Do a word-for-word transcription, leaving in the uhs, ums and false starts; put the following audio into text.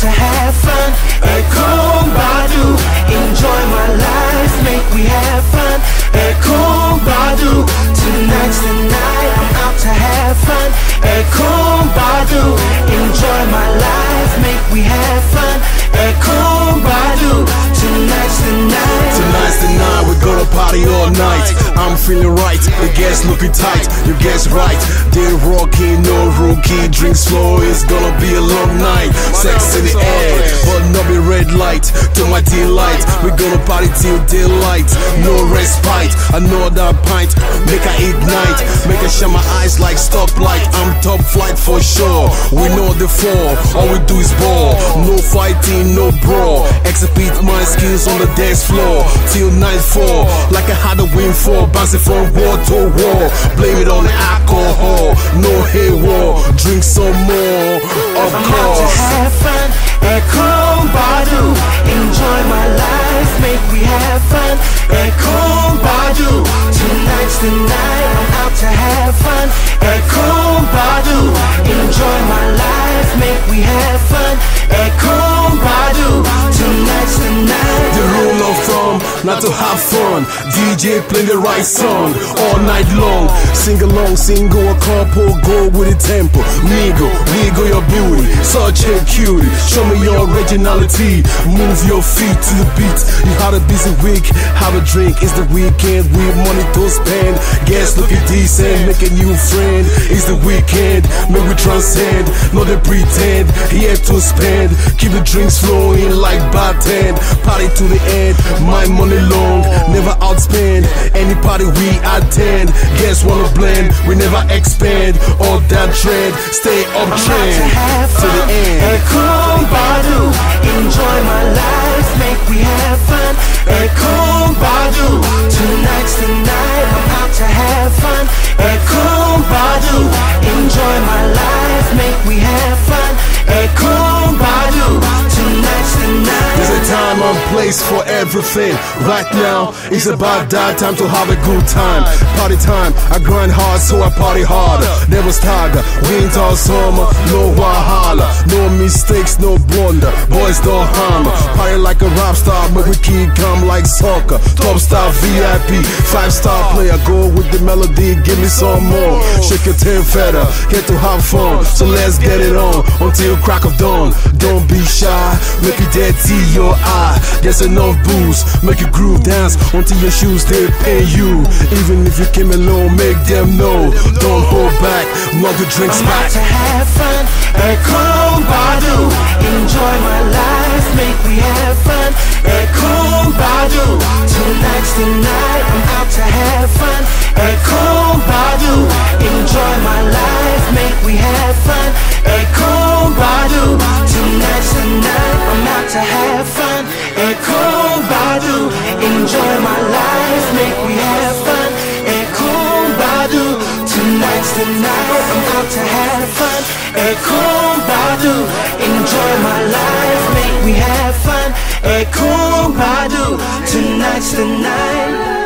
to have fun. Ekong Badu, enjoy my life, make we have fun. Ekong Badu, tonight's the night, I'm out to have fun. Ekong Badu, enjoy my life, make we have fun. Ekong Badu, tonight's the night. Tonight's the night, we're gonna party all night. I'm feeling right, the guests looking tight. You guess right, they rocking, no rookie. Drinks slow, it's gonna be a long night. Sex in the air, but not be red light. To my delight, we're gonna party till daylight. No respite, another pint, make I ignite. Make I shine my eyes like stoplight. I'm top flight for sure. We know the fall, all we do is ball. No fighting, no brawl. Exhibit my skills on the dance floor till nightfall, like I had a windfall, bouncing from wall to wall. Blame it on the alcohol, no hate war. Drink some more, of I'm course. out to have fun. Ekong Badu, enjoy my life, make we have fun. Ekong Badu, tonight's the night, I'm out to have fun. Ekong Badu, enjoy my life, make we have fun. Ekong Badu, tonight's the night. The rule of thumb, not to have fun. D J play the right song all night long. Sing along, single a couple, go with the tempo. Migo, wiggle your beauty, such a cutie. Show me your originality, move your feet to the beat. You had a busy week, have a drink, it's the weekend. We have money to spend, guests looking decent, make a new friend. It's the weekend, make we transcend, not they pretend. Here to spend, keep the drinks flowing like bartend. Party to the end, my money long, never outspend. Any party we attend, guests wanna blend, we never expand. All that trend, stay up trend to the end. Ekong Badu, enjoy my life, make we have fun. Ekong Badu, tonight's the night, I'm out to have fun. Ekong Badu, enjoy my life, make we have fun. Ekong Badu, tonight's the night. There's a time and place for everything. Right now, it's about that time to have a good time. Party time, I grind hard so I party harder. Never stagger, winter, summer, no wahala. No mistakes, no blunder, boys don't hammer. Party like a rap star, but we keep calm like soccer. Top star V I P, five star player, go with the melody, give me some more. Shake your tail feather, get to have fun, so let's get it on until crack of dawn. Don't be shy, make it dirty your eye. There's enough booze, make you groove dance until your shoes they pay you. Even if you came alone, make them know. Don't hold back, not the drinks I'm back. out to have fun. Ekong Badu, enjoy my life, make we have fun. Ekong Badu, tonight's the night, I'm out to have fun. Ekong Badu, enjoy my life, make we have fun. Ekong Badu, tonight's the night, I'm out to have fun. Ekong Badu, enjoy my life, make we have fun. Ekong Badu, tonight's the night, I'm out to have fun. Ekong Badu, enjoy my life, make we have fun. Ekong Badu, tonight's the night.